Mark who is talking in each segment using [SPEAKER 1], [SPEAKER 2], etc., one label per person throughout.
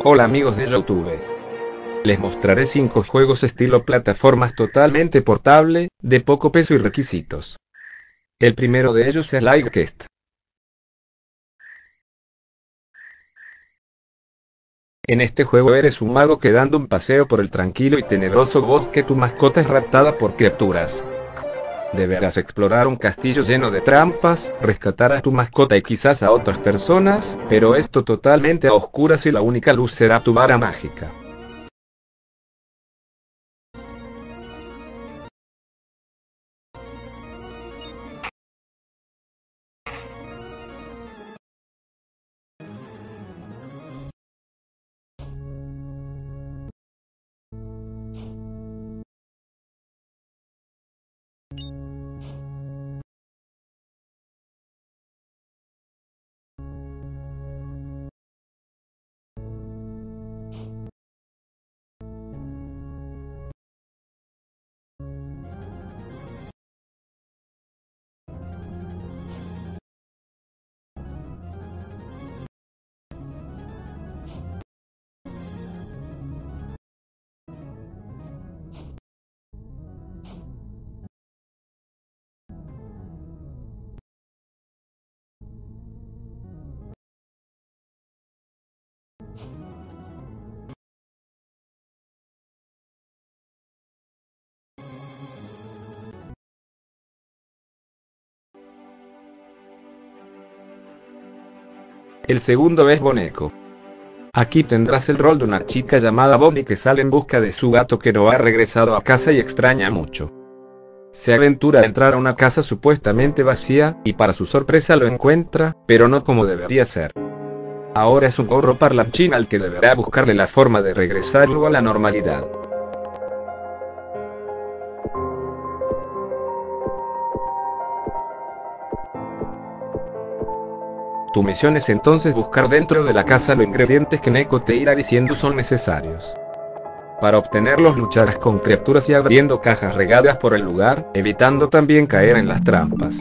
[SPEAKER 1] Hola amigos de YouTube. Les mostraré 5 juegos estilo plataformas totalmente portable, de poco peso y requisitos. El primero de ellos es Lightquest. En este juego eres un mago que dando un paseo por el tranquilo y tenebroso bosque tu mascota es raptada por criaturas. Deberás explorar un castillo lleno de trampas, rescatar a tu mascota y quizás a otras personas, pero esto totalmente a oscuras y la única luz será tu vara mágica. El segundo es Boneco. Aquí tendrás el rol de una chica llamada Bonnie que sale en busca de su gato que no ha regresado a casa y extraña mucho. Se aventura a entrar a una casa supuestamente vacía, y para su sorpresa lo encuentra, pero no como debería ser. Ahora es un gorro parlanchín al que deberá buscarle la forma de regresar luego a la normalidad. Tu misión es entonces buscar dentro de la casa los ingredientes que Neko te irá diciendo son necesarios. Para obtenerlos lucharás con criaturas y abriendo cajas regadas por el lugar, evitando también caer en las trampas.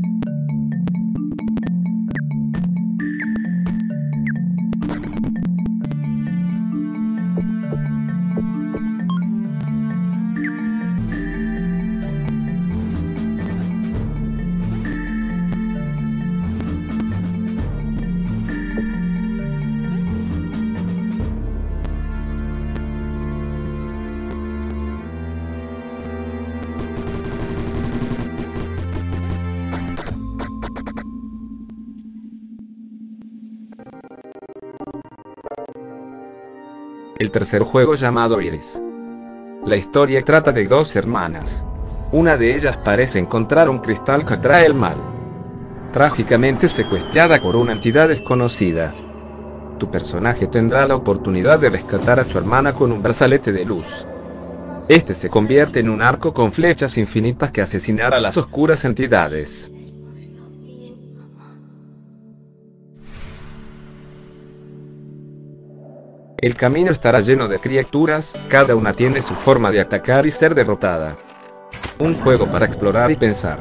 [SPEAKER 1] El tercer juego llamado Iris. La historia trata de dos hermanas. Una de ellas parece encontrar un cristal que atrae el mal. Trágicamente secuestrada por una entidad desconocida. Tu personaje tendrá la oportunidad de rescatar a su hermana con un brazalete de luz. Este se convierte en un arco con flechas infinitas que asesinará a las oscuras entidades. El camino estará lleno de criaturas, cada una tiene su forma de atacar y ser derrotada. Un juego para explorar y pensar.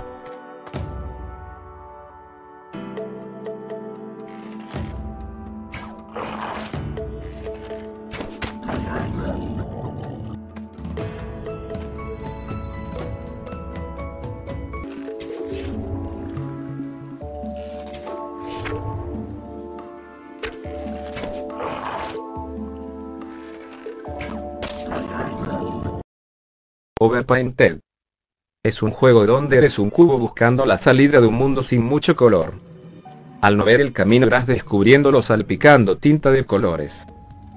[SPEAKER 1] Overpainted. Es un juego donde eres un cubo buscando la salida de un mundo sin mucho color. Al no ver el camino irás descubriéndolo salpicando tinta de colores.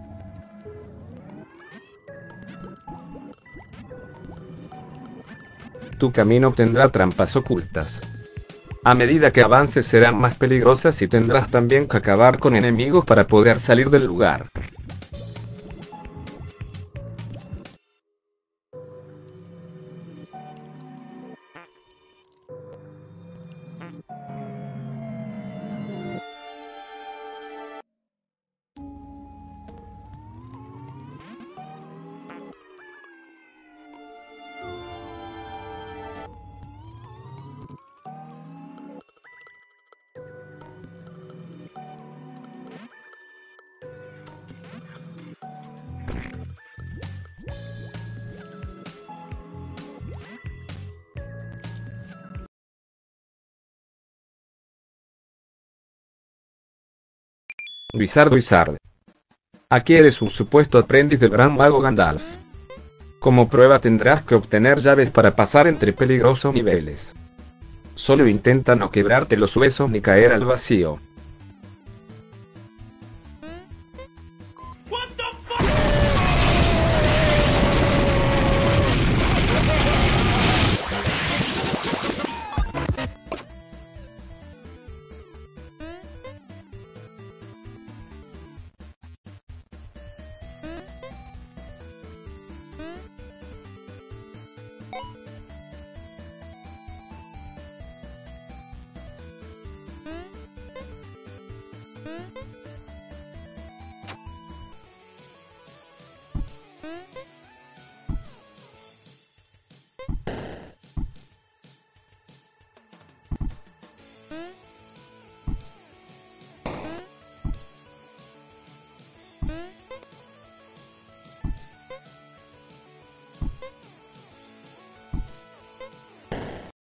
[SPEAKER 1] Tu camino tendrá trampas ocultas. A medida que avances serán más peligrosas y tendrás también que acabar con enemigos para poder salir del lugar. Wizard. Aquí eres un supuesto aprendiz del gran mago Gandalf. Como prueba tendrás que obtener llaves para pasar entre peligrosos niveles. Solo intenta no quebrarte los huesos ni caer al vacío.